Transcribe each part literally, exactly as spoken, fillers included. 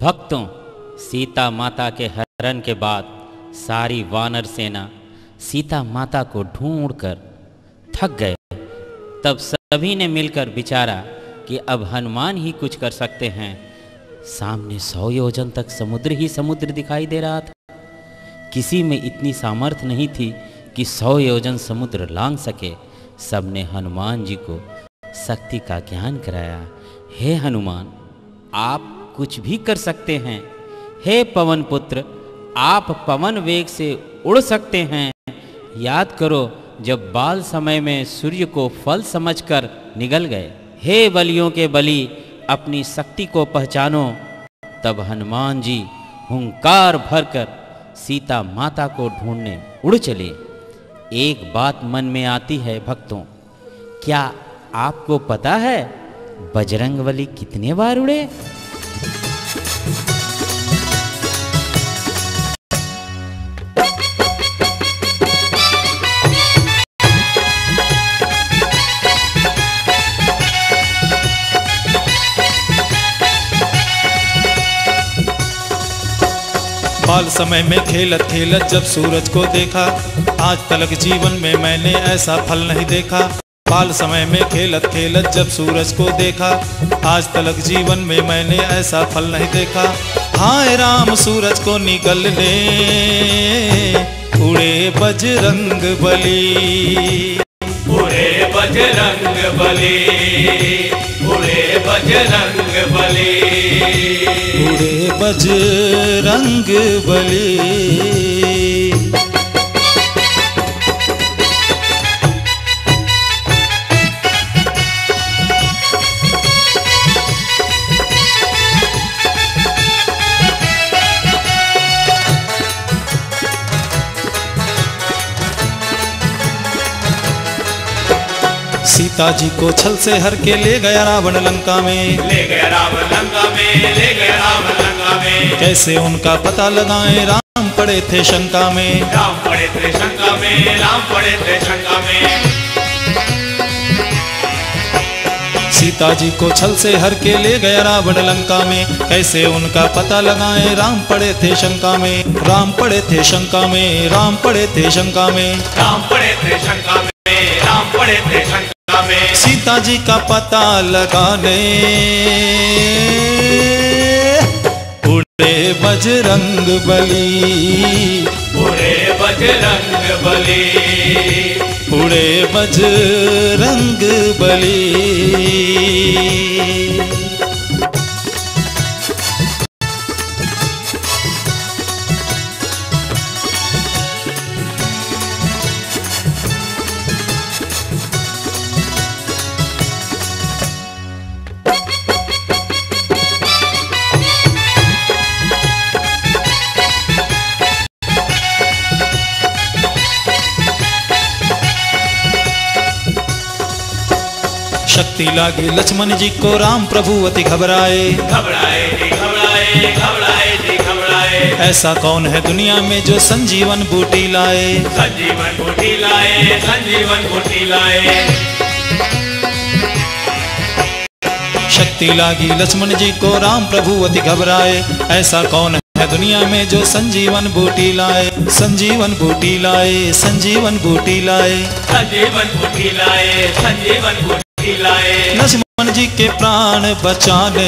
भक्तों, सीता माता के हरण के बाद सारी वानर सेना सीता माता को ढूंढकर थक गए। तब सभी ने मिलकर विचारा कि अब हनुमान ही कुछ कर सकते हैं। सामने सौ योजन तक समुद्र ही समुद्र दिखाई दे रहा था। किसी में इतनी सामर्थ्य नहीं थी कि सौ योजन समुद्र लांघ सके। सबने हनुमान जी को शक्ति का ज्ञान कराया। हे हनुमान, आप कुछ भी कर सकते हैं। हे पवन पुत्र, आप पवन वेग से उड़ सकते हैं। याद करो जब बाल समय में सूर्य को फल समझकर निगल गए। हे बलियों के बलि, अपनी शक्ति को पहचानो। तब हनुमान जी हुंकार भरकर सीता माता को ढूंढने उड़ चले। एक बात मन में आती है भक्तों, क्या आपको पता है बजरंगबली कितने बार उड़े? बाल समय में खेलत खेलत जब सूरज को देखा, आज तलक जीवन में मैंने ऐसा फल नहीं देखा। बाल समय में खेलत खेलत जब सूरज को देखा, आज तलक जीवन में मैंने ऐसा फल नहीं देखा। हाय राम सूरज को निगल ले, उड़े बजरंग बली, उड़े बजरंग बली, उड़े बजरंग बली, उड़े बजरंग बली। सीता जी को छल से हर के ले गया रावण लंका में, ले गया रावण लंका में, ले गया रावण लंका में। कैसे उनका पता लगाएं, राम पड़े थे शंका में, राम पड़े थे शंका में, राम पड़े थे शंका में। सीता जी को छल से हर के ले गया रावण लंका में, कैसे उनका पता लगाएं, राम पड़े थे शंका में, राम पड़े थे शंका में, राम पड़े थे शंका में, राम पड़े थे शंका में, राम पड़े थे शंका में। सीता जी का पता लगाने उड़े बजरंग बली, उड़े बजरंग बली, उड़े बजरंग बली। शक्ति लागी लक्ष्मण जी को, राम प्रभु अति घबराए, घबराए जी घबराए, घबराए जी घबराए। ऐसा कौन है दुनिया में जो संजीवन बूटी लाए, संजीवन बूटी लाए, संजीवन बूटी लाए। शक्ति लागी लक्ष्मण जी को, राम प्रभु अति घबराए। ऐसा कौन है दुनिया में जो संजीवन बूटी लाए, संजीवन बूटी लाए, संजीवन बूटी लाए, संजीवन बूटी लाए, संजीवन बूटी लाए। लक्ष्मण जी के प्राण बचाने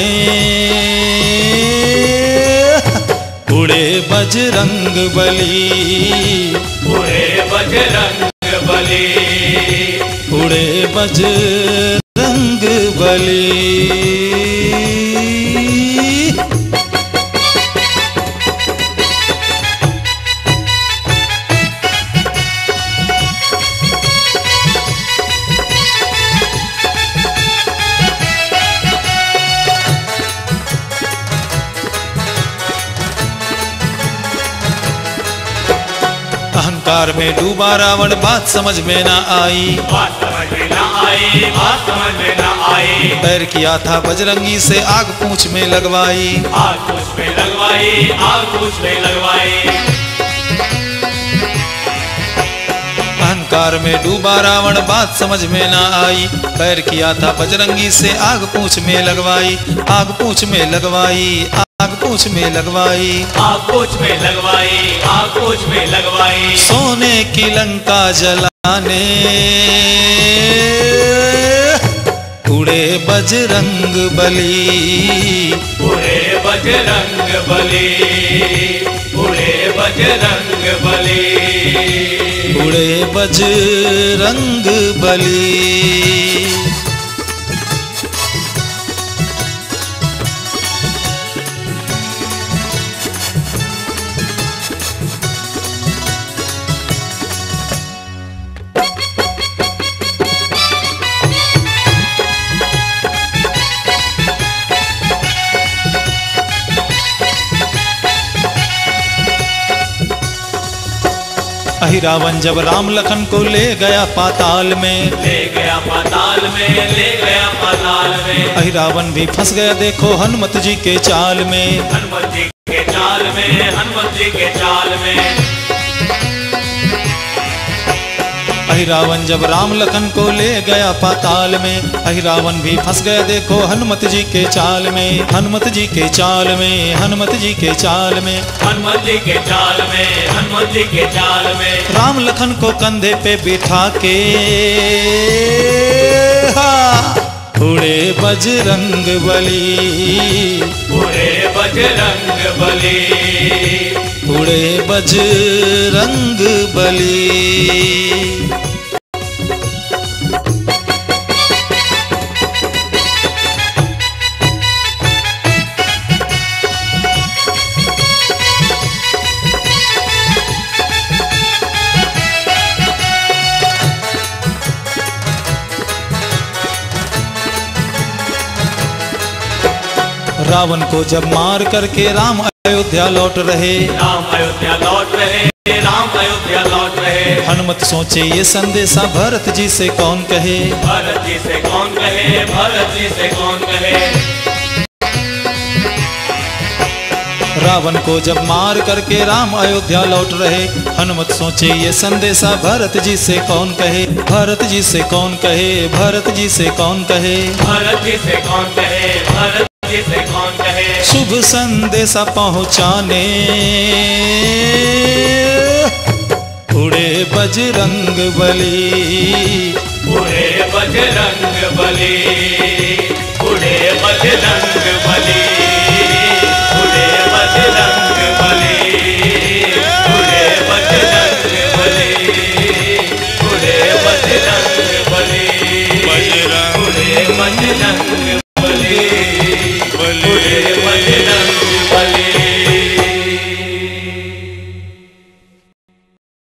उड़े बजरंग बली, उड़े बजरंग बली, उड़े बजरंग बली। अहंकार में डूबा रावण, बात समझ में ना आई, बात समझ में ना आई, बात समझ में ना आई। पैर किया था बजरंगी से, आग पूंछ में लगवाई, आग पूंछ में लगवाई, आग पूंछ में लगवाई। अहंकार में डूबा रावण, बात समझ में ना आई। पैर किया था बजरंगी से, आग पूंछ में लगवाई, आग पूंछ में लगवाई। आग पूछ में लगवाई, आग पूछ में लगवाई, आग पूछ में लगवाई। सोने की लंका जलाने उड़े बजरंग बली, उड़े बजरंग बली, उड़े बजरंग बली, उड़े बजरंग बली। अहिरावण जब राम लखन को ले गया पाताल में, ले गया पाताल में, ले गया पाताल में। अहिरावण भी फंस गया देखो हनुमत जी के चाल में, हनुमत जी के चाल में, हनुमत जी के चाल में। अहिरावण जब राम लखन को ले गया पाताल में, अहिरावण भी फंस गया देखो हनुमत जी के चाल में, हनुमत जी के चाल में, हनुमत जी के चाल में, हनुमत जी के चाल में, हनुमत जी के चाल में। राम लखन को कंधे पे बिठा के उड़े बजरंग बली, उड़े बजरंग बली, उड़े बजरंग बली। रावण को जब मार करके राम अयोध्या लौट रहे, राम अयोध्या लौट रहे, राम अयोध्या लौट रहे। हनुमत सोचे ये संदेशा भरत जी से कौन कहे, भरत जी से कौन कहे, भरत जी से कौन कहे। रावण को जब मार करके राम अयोध्या लौट रहे, हनुमत सोचे ये संदेशा भरत जी से कौन कहे, भरत जी से कौन कहे, भरत जी से कौन कहे, भरत जी से कौन कहे, भरत जी से कौन कहे। शुभ संदेशा पहुँचाने उड़े बजरंग बली, उड़े बजरंग बली, उड़े बजरंग बली।